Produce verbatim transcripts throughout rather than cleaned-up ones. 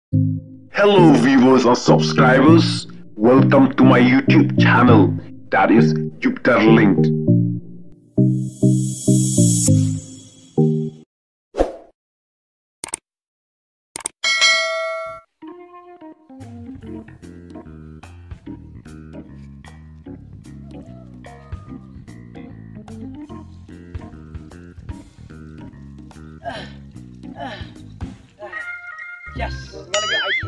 Hello viewers or subscribers, welcome to my YouTube channel, that is Jupiter Linked. Yes, kembali ke I Q.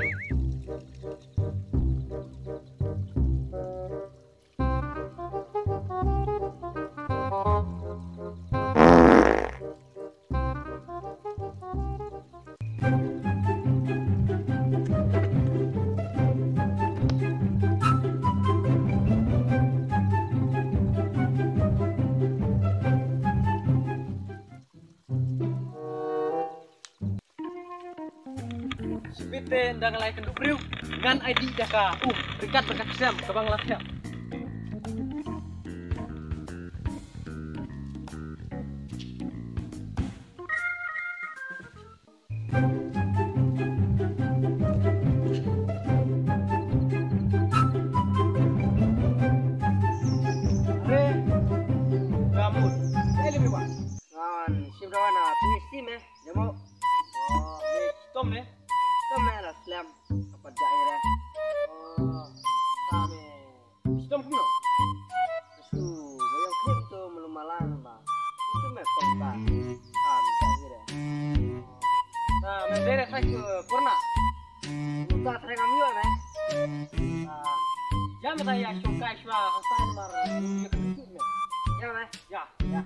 Sebite ndang ngalai kenduk briu ngan I D daka um rikat berkat siam kabang latya. Re gamut ele biwa ngan simrawana pisi me jamo oh me tom me tom me la slam apa daerah oh kami tom kuno su bayang kripto melumalan ba itu me tom ka kami daerah nah me daerah saya ke kurna uta saya kami yo me ah jam saya shoka shwa hasan mar ya me ya ya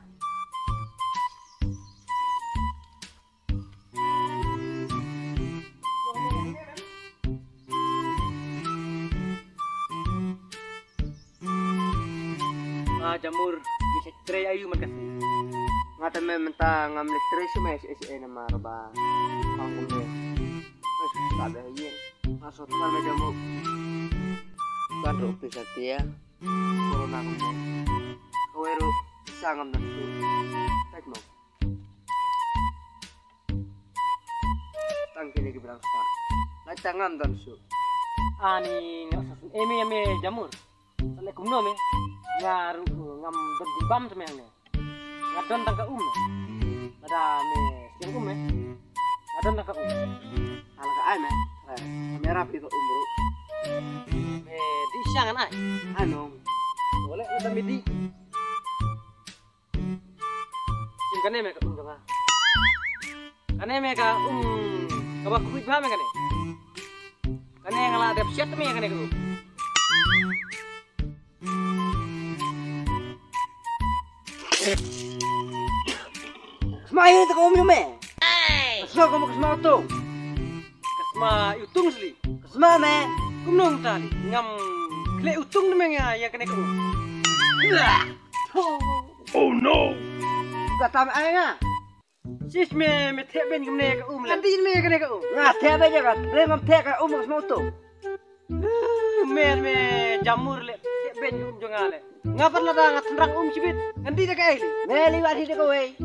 Ah, jamur bisa tray ayu makasih. Ngata me menta ngamlik tray su mes S E na marba. Panggung me. Mas sabe aye. Masuk tukar me jamur. Kan ro bisa dia. Corona ko me. Kawero sangam na su. Tak mo. Tangki lagi berangsa. Lai tangam dan su. Ani ngasasun eme eme jamur. Sale kumno me. Ngaru ngam don di bam semene ngadon tangka um ada me siang um ngadon tangka um ala ka ai me merah itu umru me di siangan ai anu boleh kita midi sim kane me ka um ka kane me ka um ka ba kuit ba me kane kane ngala dep siat me kane ka Semahin itu kamu me. Kasma kamu kasma tu. Kasma utung sli. Kasma me. Kumnong tali. Ngam kle utung ni menga ya kene kamu. Oh no! Kata me ayah. Sis me me teh ben kumne ka um. Nanti me kene ka um. Ngah teh ben jaga. Remam teh ka um kasma utung. Me me jamur le teh ben um jongale. Ngapa lah dah ngat um cibit. Nanti dah ka ini. Me liwat hidup kau eh.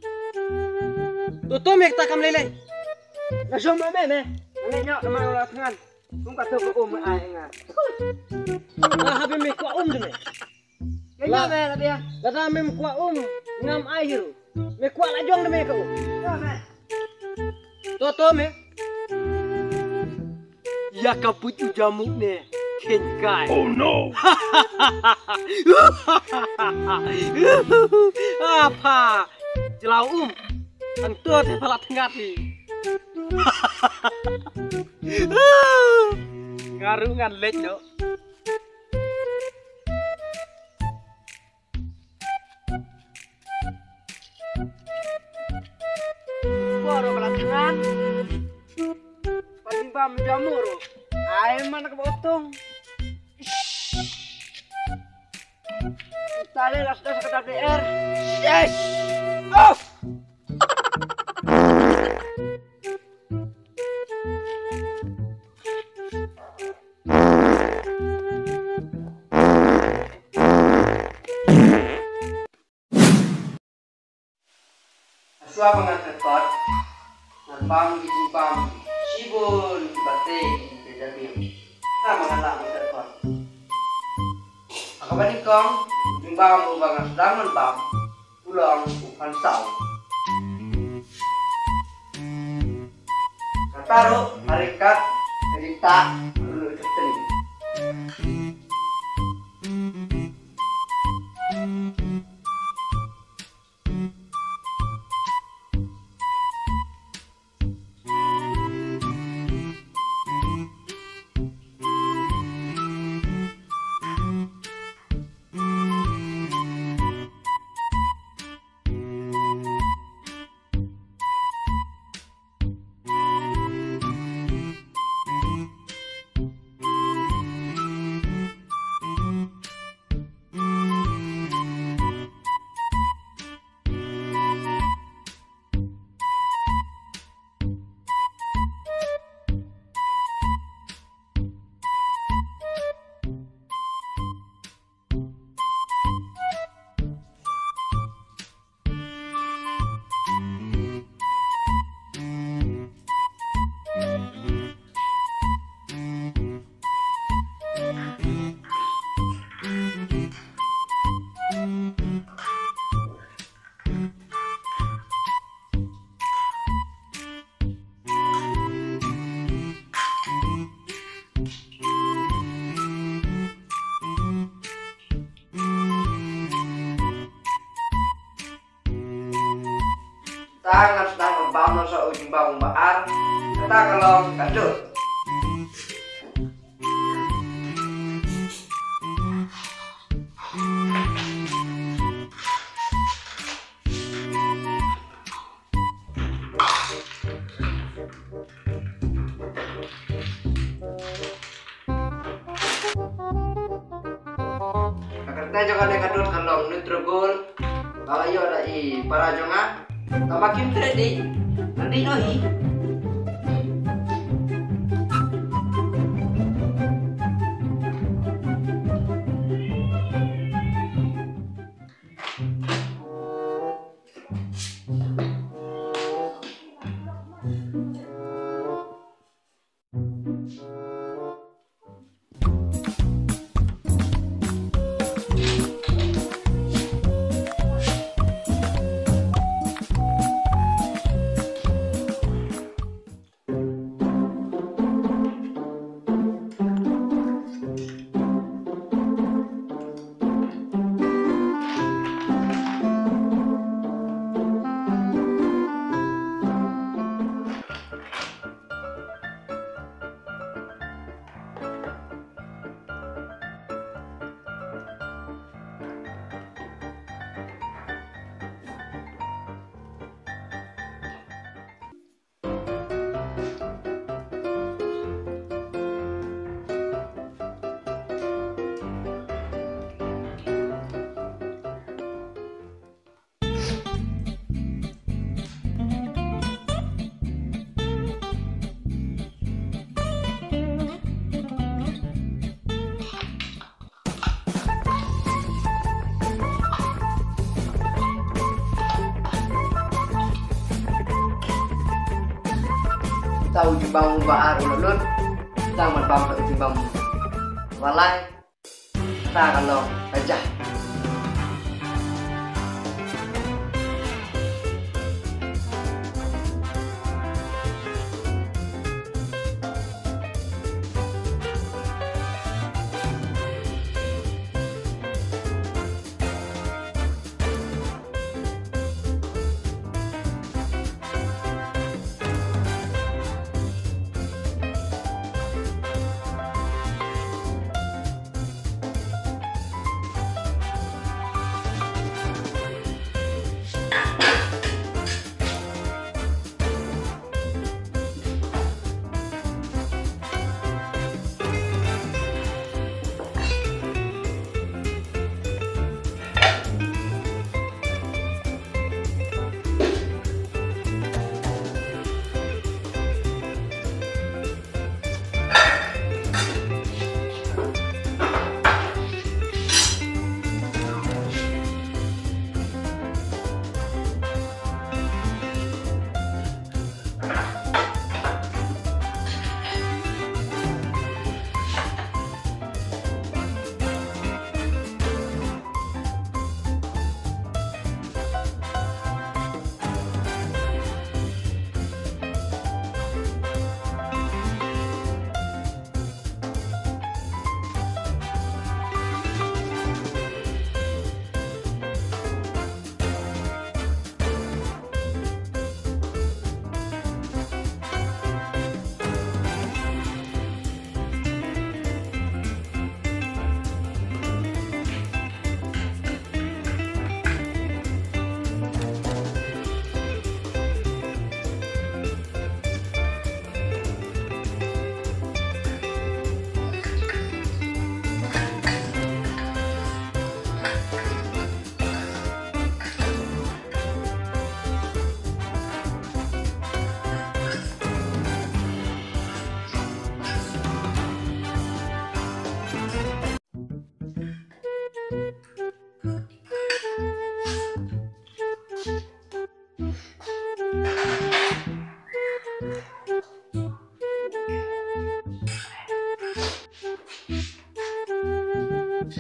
Tuh mek tak kam lele. Langsung me me. Ane nyok sama ulah tangan. Kum kata ko um ai nga. Ah habe me ko um deme. Kaya me la dia. Kata me ko um ngam ai hiru. Me ko la jong deme ko. Yo me. Tuh tuh me. Ya kaput jamuk ne. Kenkai. Oh no! Apa? Jelau um. Antua teh pala tengat ni. Ngarungan lek no. Boro pala tengat. Paling bam jamur. Ai mana ke potong. Tali las dos ke D R. Yes. Off. Aswa mengatet kot. Narbam gigi bam. Sibun. bate jadi sama ngalah kita kon ako balik kong yung bawang ubang dangan bam pulang upan saw kataro harikat cerita dulu keteli tangan sedang membangun sa ujung bawang baar kata kalau kadut Kita juga ada kadut kalau nutrogol kalau yo ada i para jonga tamakin ready nanti nohi tahu jimbang baar ulun sedang berbam ke jimbang walai kita kalau aja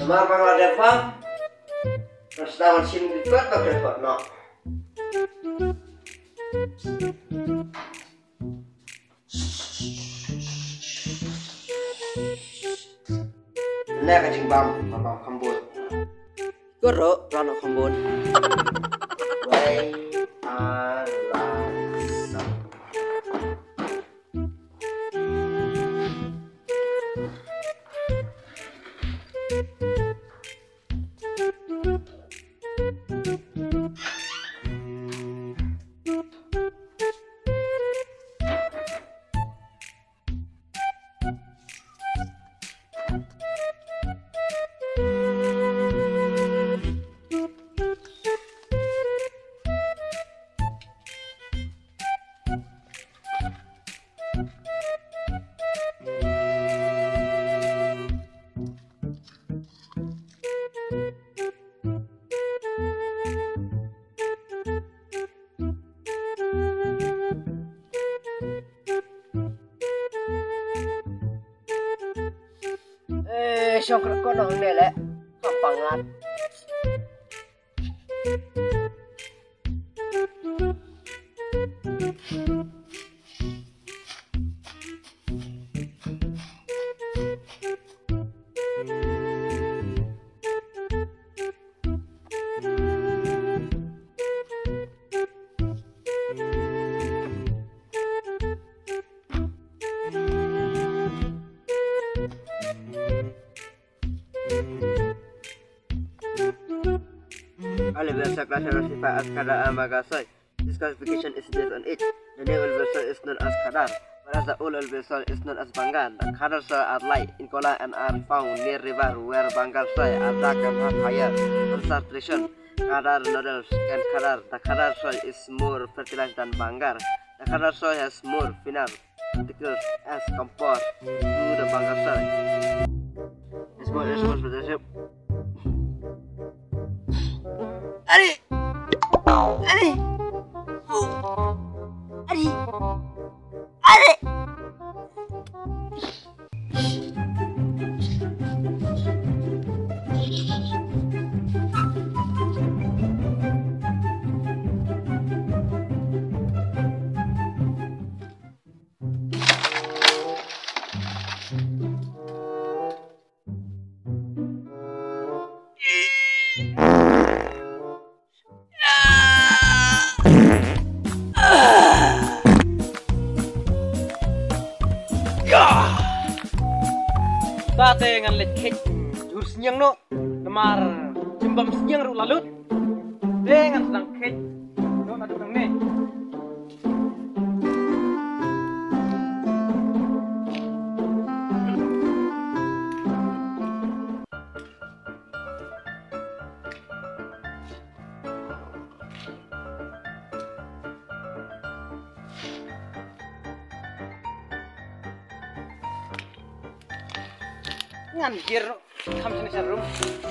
Semar bangla depan. Terus lawan sim dikuat pakai kuat no. Ini kacing bam, bam kambun. Guru, rano kambun. Wei, alasam. Eh, syukur kau dong ni leh, kampangan. All versa classified as Qadar and Magasai. This classification is based on age. The new vessel is known as Qadar, whereas the old vessel is known as Bangar. The Qadar soil are light in color and are found near river, where Bangar soil are dark and have higher concentration. Qadar nodules and Qadar. The Qadar soil is more fertilized than Bangar. The Qadar soil has more finer particles as compared to the Bangar soil. It's more responsible. Ari, Ari, Ari, Ari. Tate ngan lekek jur sinyang no, kemar jembam sinyang ru lalut, dengan sedang kek, no nadu nang ne. Ngan kir kam sini sarum.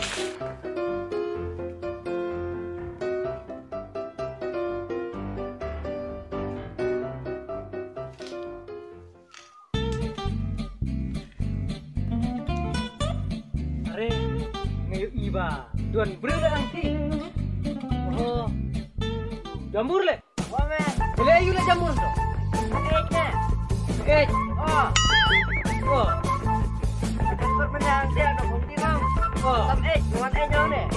Are ngayo iba duan breda angti. Oh. Jamur le. Wa me. Bele ayu le jamur to. Eh ne. Eh. Oh. Oh. Menang dia nak bukti kau. Oh. Sam eh, dengan eh jauh ni.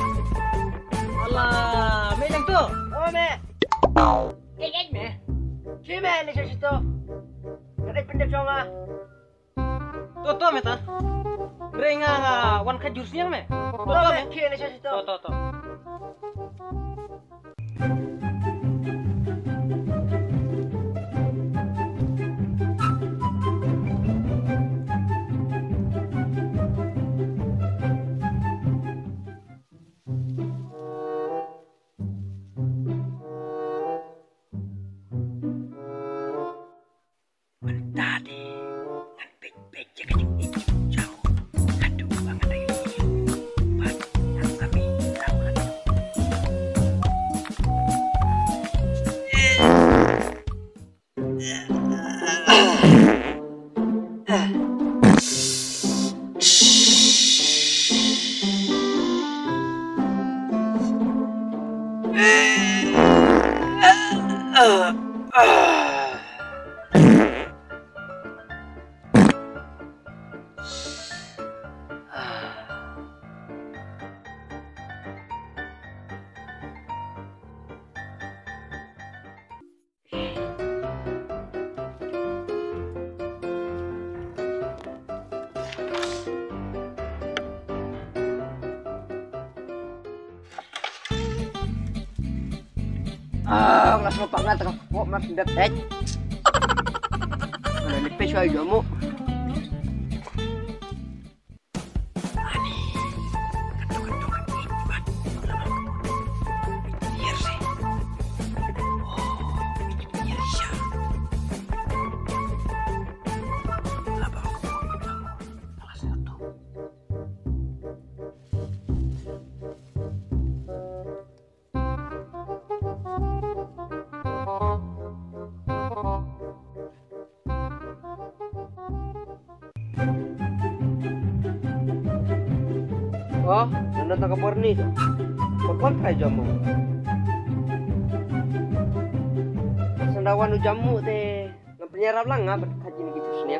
Alah, me yang tu. Oh me. Eh eh me. Si me ni saya situ. Ada pendek cuma. Tu tu me ta. Renga wan kajur siang me. Tu tu me. Si ni saya situ. Tu tu tu. Ah, nggak sempat nggak terkok mas detek. Mana lepes aja jamu. Oh, anda tak kabar ni? Kapan kaya jamu? Sendawan jamu teh, nggak penyerap lah nggak berkaji ni gitu sini.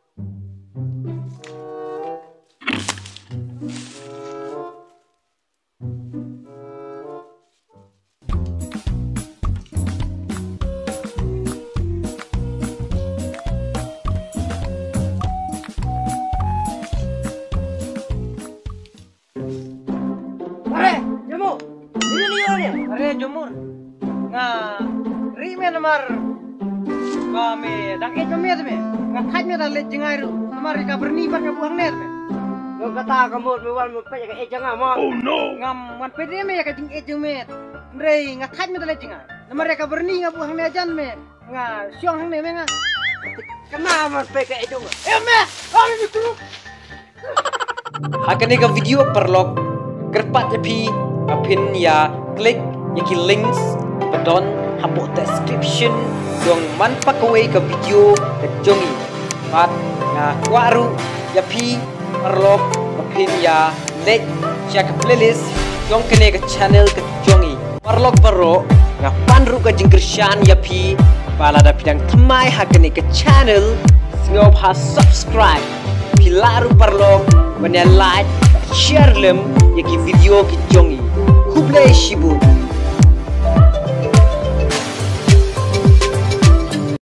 Are jumur nga rime namar kami dangke kami me nga thaj me dale jingai ru namar ka berni par nga buang net me Lo kata kamu mewan me pe ka ejang ama. Oh no! ngam wan pede me ka jing ejung me rei nga thaj me dale jingai namar ka berni nga buang ne jan me nga syong hang ne me nga Kenapa mas pe ka ejang? eh me ari ni tu Hakane ka video perlok kerpat api kapin ya klik yaki links badon hapo description dong manpak away ke video ke jongi pat na waru yapi perlok kapin ya like share ke playlist dong kene ke channel ke jongi perlok baro nga panru ke jingkershan yapi pala da pidang temai hakane ke channel singop ha subscribe pilaru perlok banya like share lem yaki video ke jongi kublai shibut